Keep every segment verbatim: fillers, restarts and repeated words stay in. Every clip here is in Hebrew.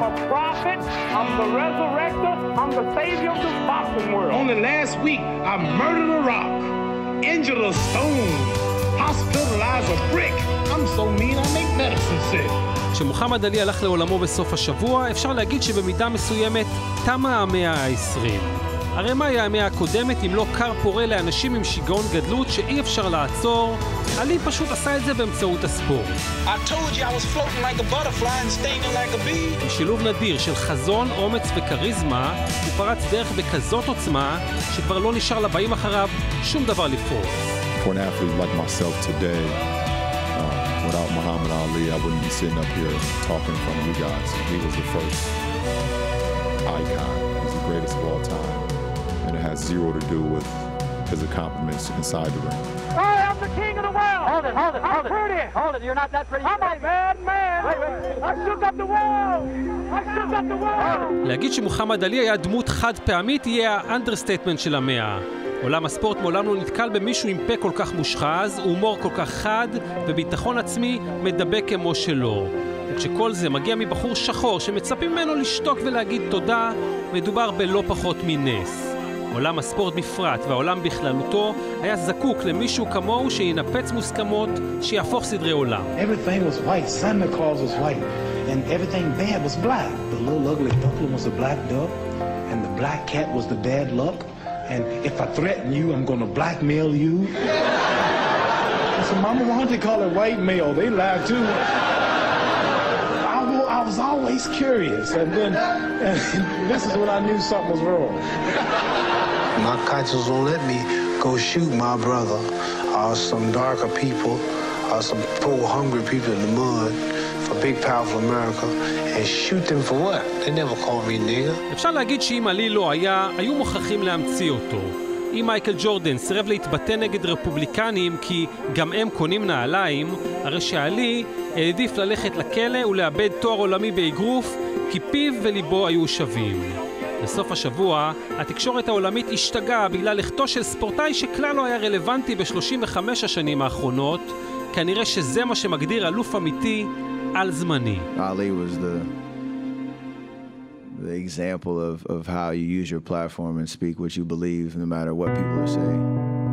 a prophet, I'm the resurrector, I'm the savior of this boxing world. Only last week, I murdered a rock, injured a stone, hospitalized a brick. I'm so mean, I make medicine sick. כשמוחמד עלי הלך לעולמו בסוף השבוע, אפשר להגיד שבמידה מסוימת תמה המאה העשרים. הרי מהי המאה הקודמת אם לא קר פורה לאנשים עם שיגעון גדלות שאי אפשר לעצור? עלי פשוט עשה את זה באמצעות הספורט. עם שילוב נדיר של חזון, אומץ וכריזמה, הוא פרץ דרך בכזאת עוצמה שכבר לא נשאר לבאים אחריו שום דבר לפרוץ. For an athlete like myself today, uh, without Muhammad Ali, I wouldn't be sitting up here talking in front of you guys. He was the first icon. He's the greatest of all time. And it has zero to do with his accomplishments inside the ring. I am the king of the world! Hold it, hold it, hold I'm it. pretty! Hold it, you're not that pretty. I'm a bad man! Wait, wait, wait. I shook up the world! I shook up the world! להגיד שמוחמד עלי היה דמות חד פעמית יהיה האנדרסטייטמנט של המאה. עולם הספורט מעולם לא נתקל במישהו עם פה כל כך מושחז, הומור כל כך חד וביטחון עצמי מדבק כמו שלו. וכשכל זה מגיע מבחור שחור שמצפים ממנו לשתוק ולהגיד תודה, מדובר בלא פחות מנס. עולם הספורט בפרט והעולם בכללותו היה זקוק למישהו כמוהו שינפץ מוסכמות, שיהפוך סדרי עולם. Everything was white, Santa Claus was white, and everything bad was black. The little ugly duckling was a black duck, and the black cat was the bad luck, and if I threaten you, I'm gonna blackmail you. So Mama, why don't they call it white mail? They lie too. I, I was always curious, and then and this is when I knew something was wrong. My conscience won't let me go shoot my brother or some darker people or some poor hungry people in the mud for big powerful America and shoot them for what? They never called me nigger. אפשר להגיד שאם עלי לא היה, היו מוכרחים להמציא אותו. אם מייקל ג'ורדן סירב להתבטא נגד רפובליקנים כי גם הם קונים נעליים, הרי שעלי העדיף ללכת לכלא ולאבד תואר עולמי באגרוף כי פיו וליבו היו שווים. בסוף השבוע, התקשורת העולמית השתגעה בגלל לכתו של ספורטאי שכלל לא היה רלוונטי ב-שלושים וחמש השנים האחרונות. כנראה שזה מה שמגדיר אלוף אמיתי על זמני. Ali was the the example of of how you use your platform and speak what you believe no matter what people are saying.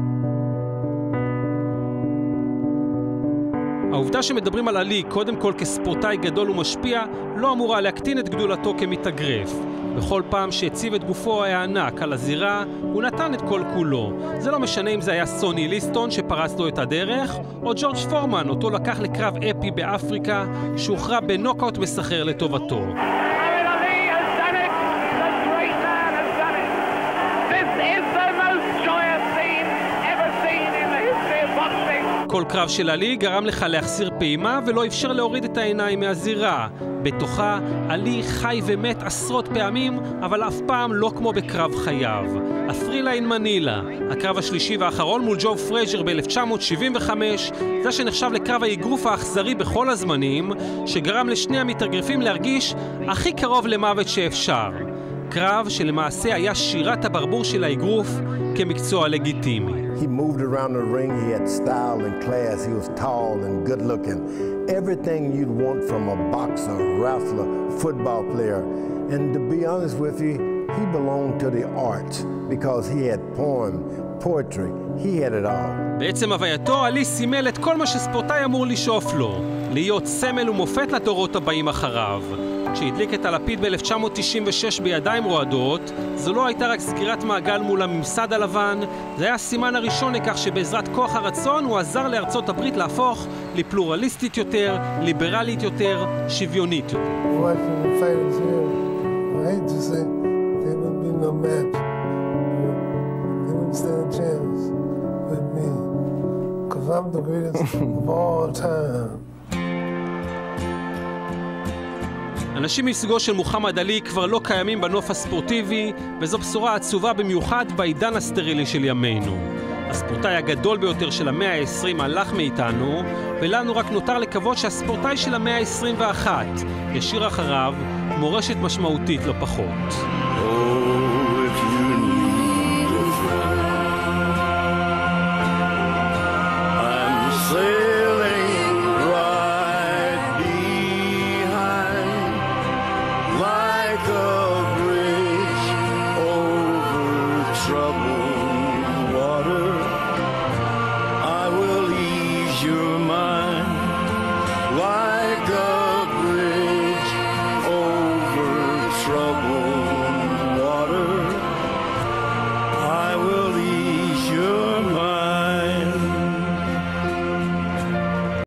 העובדה שמדברים על עלי קודם כל כספורטאי גדול ומשפיע לא אמורה להקטין את גדולתו כמתאגרף. בכל פעם שהציב את גופו היה ענק על הזירה, הוא נתן את כל כולו. זה לא משנה אם זה היה סוני ליסטון שפרץ לו את הדרך, או ג'ורג' פורמן, אותו לקח לקרב אפי באפריקה, שהוכרע בנוקאוט מסחר לטובתו. כל קרב של עלי גרם לך להחסיר פעימה ולא אפשר להוריד את העיניים מהזירה. בתוכה עלי חי ומת עשרות פעמים, אבל אף פעם לא כמו בקרב חייו. הפרילה אין מנילה, הקרב השלישי והאחרון מול ג'ו פרייזר ב-אלף תשע מאות שבעים וחמש, זה שנחשב לקרב האגרוף האכזרי בכל הזמנים, שגרם לשני המתאגרפים להרגיש הכי קרוב למוות שאפשר. קרב שלמעשה היה שירת הברבור של האגרוף כמקצוע לגיטימי. He moved around the ring, he had style and class, he was tall and good looking. Everything you'd want from a boxer, wrestler, football player. And to be honest with you, he belonged to the arts because he had poem, poetry, he had it all. בעצם הווייתו, עלי סימל את כל מה שספורטאי אמור לשאוף לו, להיות סמל ומופת לדורות הבאים אחריו. כשהדליק את הלפיד ב-אלף תשע מאות תשעים ושש בידיים רועדות, זו לא הייתה רק סגירת מעגל מול הממסד הלבן, זה היה הסימן הראשון לכך שבעזרת כוח הרצון הוא עזר לארצות הברית להפוך לפלורליסטית יותר, ליברלית יותר, שוויונית יותר. אנשים מסוגו של מוחמד עלי כבר לא קיימים בנוף הספורטיבי, וזו בשורה עצובה במיוחד בעידן הסטרילי של ימינו. הספורטאי הגדול ביותר של המאה ה-עשרים הלך מאיתנו, ולנו רק נותר לקוות שהספורטאי של המאה ה-עשרים ואחת ישאיר אחריו מורשת משמעותית לא פחות.